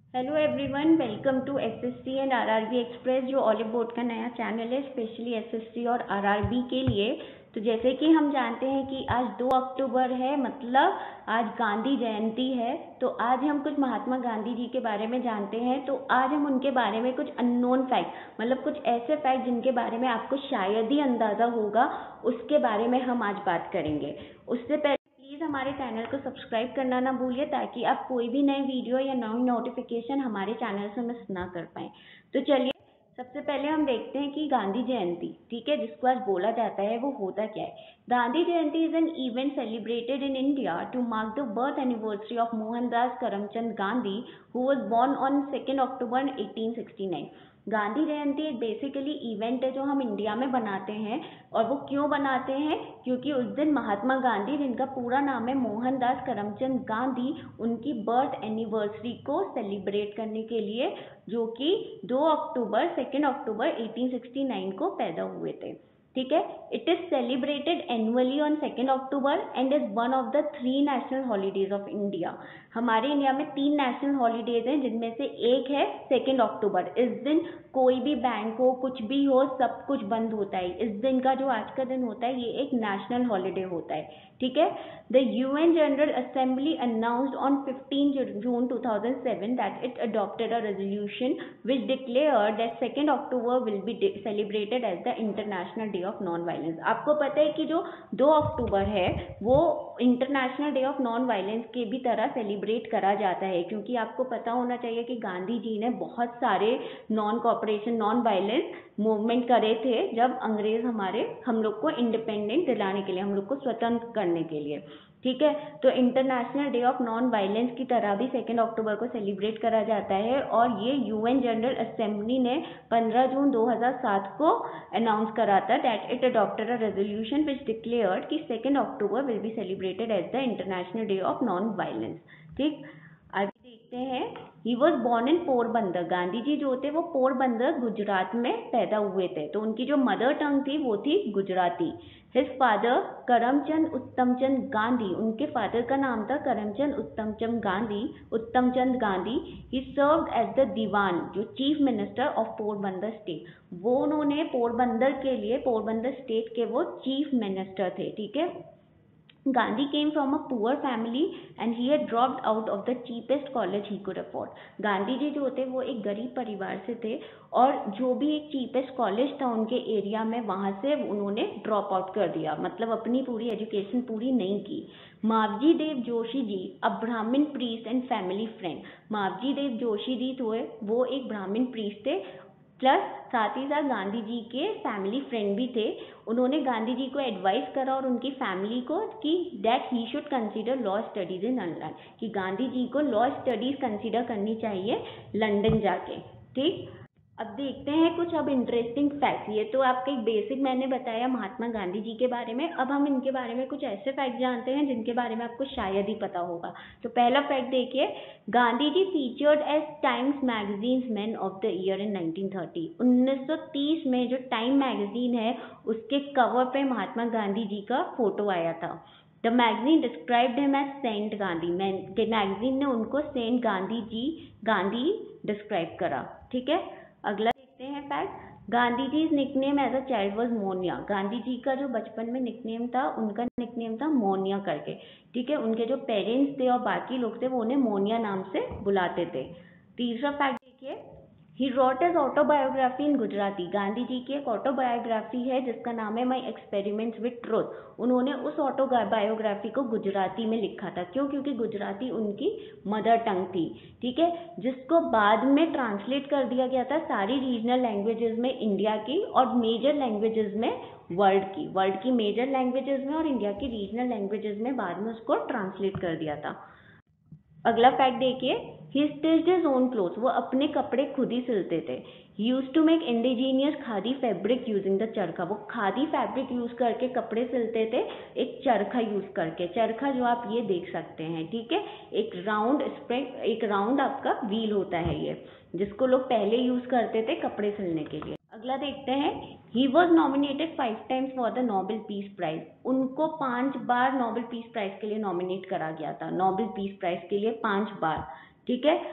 Hello everyone, welcome to SSC and RRB express, जो olive board का नया channel है स्पेशली एसएससी और आरआरबी के लिए। तो जैसे कि हम जानते हैं कि आज 2 अक्टूबर है, मतलब आज गांधी जयंती है। तो आज हम कुछ महात्मा गांधी जी के बारे में जानते हैं। तो आज हम उनके बारे में कुछ अननोन फैक्ट, मतलब कुछ ऐसे फैक्ट जिनके बारे में आपको शायद ही अंदाज़ा होगा, उसके बारे में हम आज बात करेंगे। उससे पहले प्लीज़ हमारे चैनल को सब्सक्राइब करना ना भूलिए, ताकि आप कोई भी नए वीडियो या नई नोटिफिकेशन हमारे चैनल से मिस ना कर पाएँ। तो चलिए सबसे पहले हम देखते हैं कि गांधी जयंती, ठीक है, जिसको आज बोला जाता है, वो होता क्या है। Gandhi Jayanti is an event celebrated in India to mark the birth anniversary of Mohandas Karamchand Gandhi, who was born on 2 October 1869। Gandhi Jayanti एक बेसिकली इवेंट है जो हम इंडिया में बनाते हैं। और वो क्यों बनाते हैं? क्योंकि उस दिन महात्मा गांधी, जिनका पूरा नाम है मोहनदास करमचंद गांधी, उनकी बर्थ एनिवर्सरी को सेलिब्रेट करने के लिए, जो कि 2 अक्टूबर 1869 को पैदा हुए थे। ठीक है। It is celebrated annually on 2 October and is one of the 3 national holidays of India. हमारे इंडिया में 3 नेशनल हॉलीडेज हैं, जिनमें से एक है 2 अक्टूबर। इस दिन कोई भी बैंक हो, कुछ भी हो, सब कुछ बंद होता है। इस दिन का जो आज का दिन होता है, ये एक नेशनल हॉलीडे होता है। ठीक है। The UN general assembly announced on 15 June 2007 that it adopted a resolution which declared that 2 October will be celebrated as the international day of non violence. आपको पता है कि जो 2 अक्टूबर है वो international day of non violence के भी तरह सेलिब्रेट करा जाता है, क्योंकि आपको पता होना चाहिए कि गांधी जी ने बहुत सारे non cooperation, non violence movement करे थे, जब अंग्रेज हम लोग को इंडिपेंडेंट दिलाने के लिए, हम लोग को स्वतंत्र करने के लिए। ठीक है। तो international day of non violence की तरह भी 2 अक्टूबर को सेलिब्रेट करा जाता है। और ये यूएन जनरल असेंबली ने 15 जून 2007 को अनाउंस करा था that it adopted a resolution which declared कि 2 October will be celebrated as the international day of non violence. ठीक। आगे देखते हैं। He was born in Porbandar. Gandhi ji जो थे वो पोरबंदर गुजरात में पैदा हुए थे। तो उनकी जो मदर टंग थी वो थी गुजराती। हिज फादर करमचंद उत्तमचंद गांधी, उनके फादर का नाम था Karamchand Uttamchand Gandhi. He served as the dewan, जो chief minister of Porbandar state. वो उन्होंने पोरबंदर के लिए, पोरबंदर स्टेट के वो चीफ मिनिस्टर थे। ठीक है। Gandhi came from a poor family and he had dropped out of the cheapest college he could afford. Gandhi ji जो थे वो एक गरीब परिवार से थे, और जो भी एक चीपेस्ट कॉलेज था उनके एरिया में, वहाँ से उन्होंने ड्रॉप आउट कर दिया, मतलब अपनी पूरी एजुकेशन पूरी नहीं की। Mavji Dave Joshi ji, a Brahmin priest and family friend. Mavji Dave Joshi ji थे, वो एक ब्राह्मण प्रीस्ट थे, प्लस साथ ही साथ गांधी जी के फैमिली फ्रेंड भी थे। उन्होंने गांधी जी को एडवाइस करा और उनकी फैमिली को कि that he should consider law studies in London, कि गांधी जी को लॉ स्टडीज कंसीडर करनी चाहिए लंदन जाके। ठीक। अब देखते हैं कुछ अब इंटरेस्टिंग फैक्ट्स। ये तो आपका एक बेसिक मैंने बताया महात्मा गांधी जी के बारे में। अब हम इनके बारे में कुछ ऐसे फैक्ट जानते हैं जिनके बारे में आपको शायद ही पता होगा। तो पहला फैक्ट देखिए, Gandhi ji featured as Time's magazine's man of the year in 1930। 1930 में जो टाइम मैगजीन है उसके कवर पे महात्मा गांधी जी का फोटो आया था। The magazine described him as saint Gandhi. Magazine ने उनको सेंट गांधी डिस्क्राइब करा। ठीक है। अगला देखते हैं fact. Gandhi ji nickname as a child was Monia. Gandhi ji का जो बचपन में निकनेम था, उनका निकनेम था मोनिया करके। ठीक है। उनके जो पेरेंट्स थे और बाकी लोग थे वो उन्हें मोनिया नाम से बुलाते थे। तीसरा फैक्ट देखिए, he wrote his autobiography in Gujarati. Gandhi ji की एक ऑटोबायोग्राफी है जिसका नाम है माई एक्सपेरिमेंट्स विद ट्रुथ। उन्होंने उस ऑटोबायोग्राफी को गुजराती में लिखा था। क्यों? क्योंकि गुजराती उनकी मदर टंग थी। ठीक है। जिसको बाद में ट्रांसलेट कर दिया गया था सारी रीजनल लैंग्वेजेस में इंडिया की, और मेजर लैंग्वेजेस में वर्ल्ड की मेजर लैंग्वेजेस में, और इंडिया की रीजनल लैंग्वेजेस में बाद में उसको ट्रांसलेट कर दिया था। अगला फैक्ट देखिए, he stitched his own clothes. वो अपने कपड़े खुद ही सिलते थे। He used to make indigenous khadi fabric using the charkha. वो खादी फैब्रिक यूज करके कपड़े सिलते थे, एक चरखा यूज करके। चरखा जो आप ये देख सकते हैं, ठीक है, एक राउंड आपका व्हील होता है ये, जिसको लोग पहले यूज करते थे कपड़े सिलने के लिए। अगला देखते हैं, he was nominated 5 times for the Nobel peace prize. उनको 5 बार नोबेल पीस प्राइज के लिए नॉमिनेट करा गया था, नोबेल पीस प्राइज के लिए 5 बार। ठीक है। अगला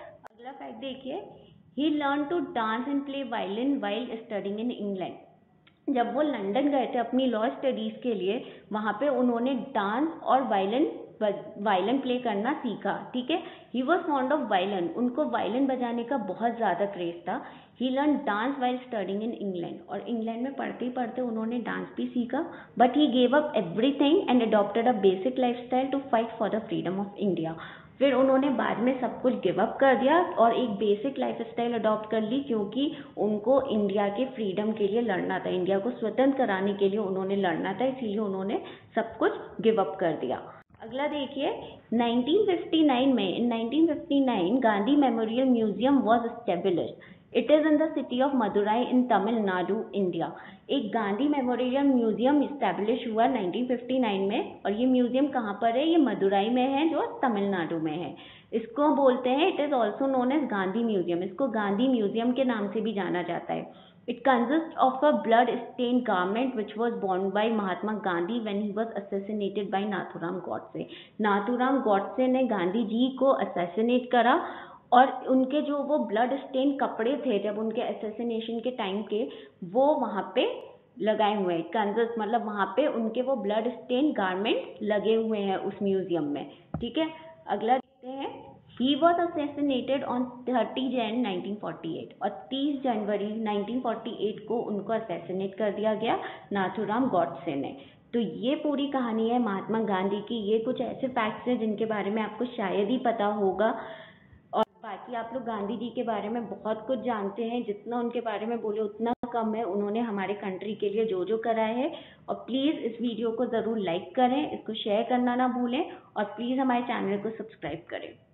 अगला फैक्ट देखिए, he learn to dance and play violin while studying in England. जब वो लंदन गए थे अपनी लॉ स्टडीज के लिए, वहाँ पे उन्होंने डांस और वायलिन प्ले करना सीखा। ठीक है, he was fond of violin, उनको वायलिन बजाने का बहुत ज़्यादा क्रेज था। He learn dance while studying in England, और इंग्लैंड में पढ़ते ही पढ़ते उन्होंने डांस भी सीखा। But he gave up everything and adopted a basic lifestyle to fight for the freedom of India. फिर उन्होंने बाद में सब कुछ गिव अप कर दिया और एक बेसिक लाइफस्टाइल अडॉप्ट कर ली, क्योंकि उनको इंडिया के फ्रीडम के लिए लड़ना था, इंडिया को स्वतंत्र कराने के लिए उन्होंने लड़ना था, इसीलिए उन्होंने सब कुछ गिव अप कर दिया। अगला देखिए, 1959 में, इन 1959 Gandhi memorial museum was established. It is in the city of Madurai in Tamil Nadu, India. एक गांधी मेमोरियल म्यूजियम इस्टेब्लिश हुआ 1959 में, और ये म्यूजियम कहाँ पर है? ये मदुराई में है, जो तमिलनाडु में है। इसको बोलते हैं, it is also known as Gandhi museum, इसको गांधी म्यूजियम के नाम से भी जाना जाता है। It consists of a blood-stained garment which was worn by Mahatma Gandhi when he was assassinated by Nathuram Godse. Nathuram Godse ने गांधी जी को असैसिनेट करा, और उनके जो वो ब्लड स्टेन कपड़े थे जब उनके असैसिनेशन के टाइम के, वो वहाँ पे लगाए हुए हैं। कंजस्ट मतलब वहाँ पे उनके वो ब्लड स्टेन गारमेंट लगे हुए हैं उस म्यूजियम में। ठीक है, अगला देखते हैं। He was assassinated on 30 Jan 1948, और 30 जनवरी 1948 को उनको असैसिनेट कर दिया गया नाथूराम गॉडसे ने। तो ये पूरी कहानी है महात्मा गांधी की। ये कुछ ऐसे फैक्ट्स हैं जिनके बारे में आपको शायद ही पता होगा, और बाकी आप लोग गांधी जी के बारे में बहुत कुछ जानते हैं, जितना उनके बारे में बोले उतना कम है। उन्होंने हमारे कंट्री के लिए जो जो करा है। और प्लीज़ इस वीडियो को ज़रूर लाइक करें, इसको शेयर करना ना भूलें, और प्लीज़ हमारे चैनल को सब्सक्राइब करें।